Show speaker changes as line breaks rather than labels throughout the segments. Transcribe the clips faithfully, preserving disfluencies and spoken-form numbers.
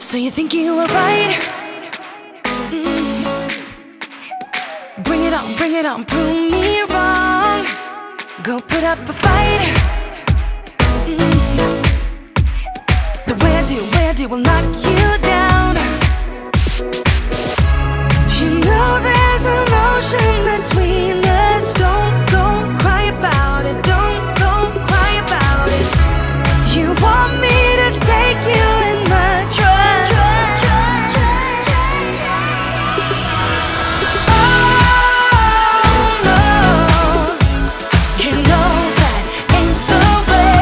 So you think you were right? Mm. Bring it on, bring it on, prove me wrong. Go put up a fight. Mm. The way I do, way I do will knock you down. You know there's emotion between us. Don't go cry about it, don't go cry about it. You want me to take you in my trust. Oh no, you know that ain't the way.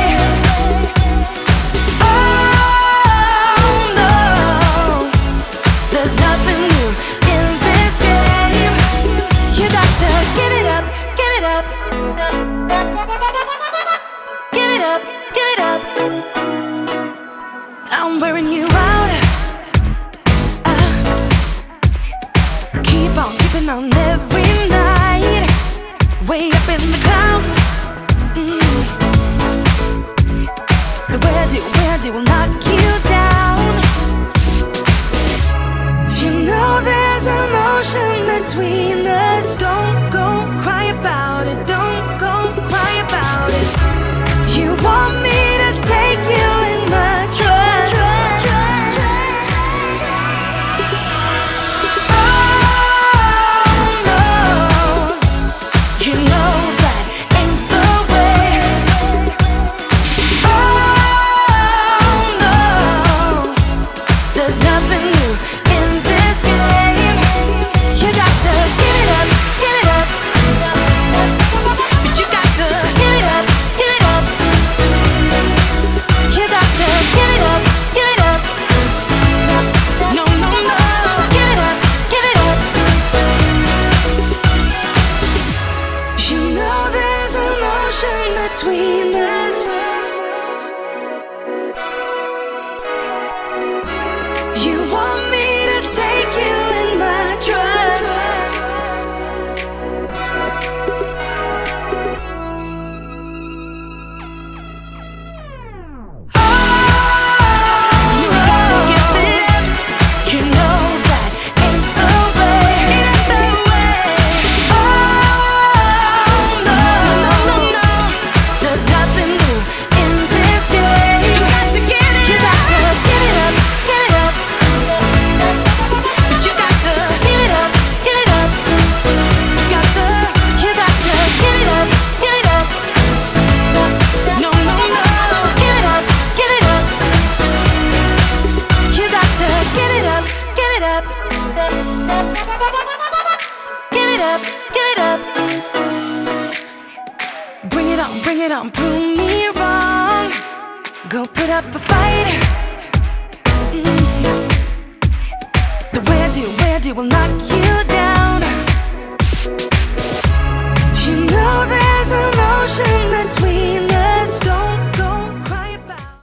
Oh no, there's nothing new in this game. You got to give it up, give it up. Give it up, give it up. I'm wearing you out. uh, Keep on keeping on every night. Way up in the clouds. mm. The way I do, way I do will knock you down. You know there's emotion between us. Don't go cry about it, don't go cry about it. You want me to take you in my trust. Oh no, you know that ain't the way. Oh no, there's nothing new in this game. You got to give it up, give it up. But you got to give it up, give it up. You got to give it up, give it up. No, no, no, give it up, give it up. You know there's emotion between us. You want me to take you in my trust. You got to give it up. You know that ain't the way. Ain't the way. Oh no, no, no, no. There's nothing new in this game. You got to get it. You got to give it up, give it up. But you got to give it up, give it up. You got to, you got to give it up, give it up. No, no, no, give it up, give it up. You got to give it up, give it up. Give it up, give it up. Bring it on, bring it on, prove me wrong. Go put up a fight. Mm. The way I do, way I do will knock you down.